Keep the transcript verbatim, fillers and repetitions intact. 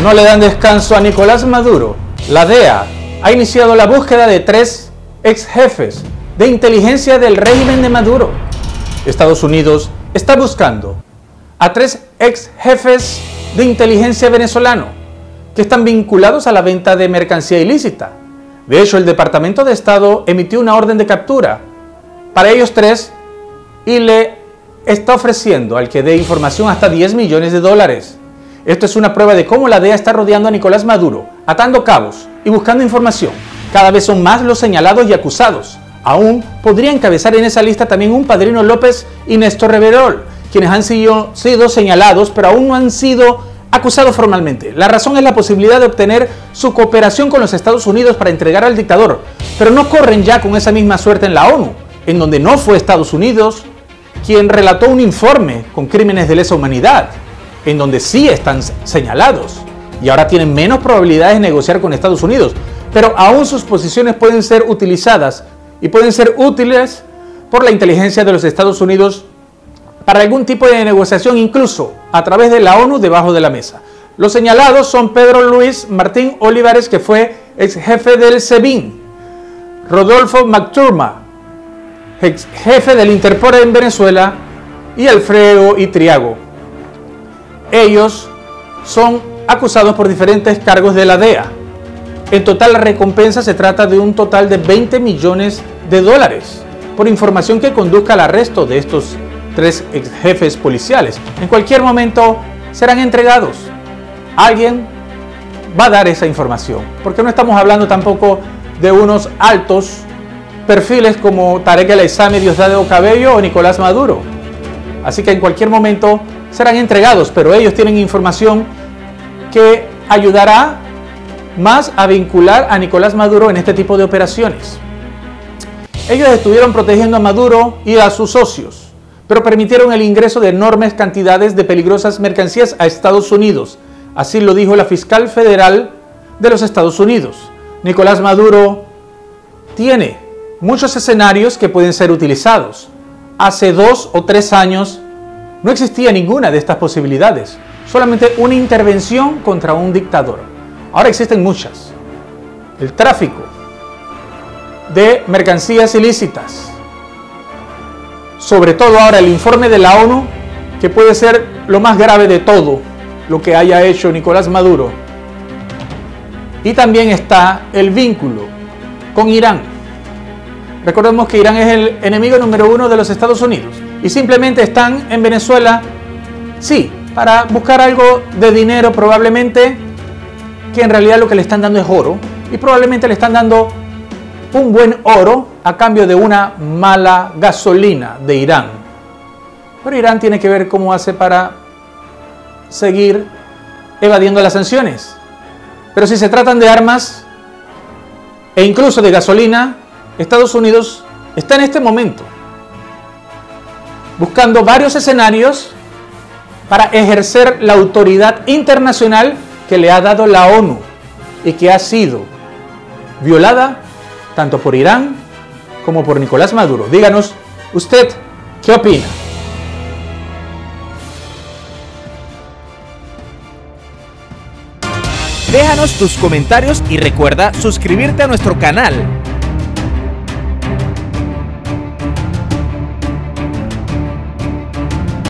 no le dan descanso a Nicolás Maduro. La D E A ha iniciado la búsqueda de tres ex jefes de inteligencia del régimen de Maduro. Estados Unidos está buscando a tres ex jefes de inteligencia venezolano que están vinculados a la venta de mercancía ilícita. De hecho, el Departamento de Estado emitió una orden de captura para ellos tres y le está ofreciendo al que dé información hasta diez millones de dólares. Esto es una prueba de cómo la D E A está rodeando a Nicolás Maduro, atando cabos y buscando información. Cada vez son más los señalados y acusados. Aún podría encabezar en esa lista también un Padrino López y Néstor Reverol, quienes han sido, sido señalados, pero aún no han sido acusados formalmente. La razón es la posibilidad de obtener su cooperación con los Estados Unidos para entregar al dictador, pero no corren ya con esa misma suerte en la ONU, en donde no fue Estados Unidos quien relató un informe con crímenes de lesa humanidad, en donde sí están señalados, y ahora tienen menos probabilidades de negociar con Estados Unidos, pero aún sus posiciones pueden ser utilizadas y pueden ser útiles por la inteligencia de los Estados Unidos para algún tipo de negociación, incluso a través de la ONU debajo de la mesa. Los señalados son Pedro Luis Martín Olivares, que fue ex jefe del SEBIN, Rodolfo McTurma, ex jefe del Interpol en Venezuela, y Alfredo Itriago. Ellos son acusados por diferentes cargos de la D E A. En total, la recompensa se trata de un total de veinte millones de dólares por información que conduzca al arresto de estos tres ex jefes policiales. En cualquier momento serán entregados. Alguien va a dar esa información, porque no estamos hablando tampoco de unos altos perfiles como Tarek El Aissami, Diosdado Cabello o Nicolás Maduro. Así que en cualquier momento serán entregados, pero ellos tienen información que ayudará más a vincular a Nicolás Maduro en este tipo de operaciones. Ellos estuvieron protegiendo a Maduro y a sus socios, pero permitieron el ingreso de enormes cantidades de peligrosas mercancías a Estados Unidos. Así lo dijo la fiscal federal de los Estados Unidos. Nicolás Maduro tiene muchos escenarios que pueden ser utilizados. Hace dos o tres años no existía ninguna de estas posibilidades, solamente una intervención contra un dictador. Ahora existen muchas. El tráfico de mercancías ilícitas. Sobre todo ahora el informe de la ONU, que puede ser lo más grave de todo lo que haya hecho Nicolás Maduro. Y también está el vínculo con Irán. Recordemos que Irán es el enemigo número uno de los Estados Unidos y simplemente están en Venezuela, sí, para buscar algo de dinero probablemente, que en realidad lo que le están dando es oro, y probablemente le están dando un buen oro a cambio de una mala gasolina de Irán. Pero Irán tiene que ver cómo hace para seguir evadiendo las sanciones. Pero si se tratan de armas e incluso de gasolina, Estados Unidos está en este momento buscando varios escenarios para ejercer la autoridad internacional que le ha dado la ONU y que ha sido violada tanto por Irán como por Nicolás Maduro. Díganos, ¿usted qué opina? Déjanos tus comentarios y recuerda suscribirte a nuestro canal.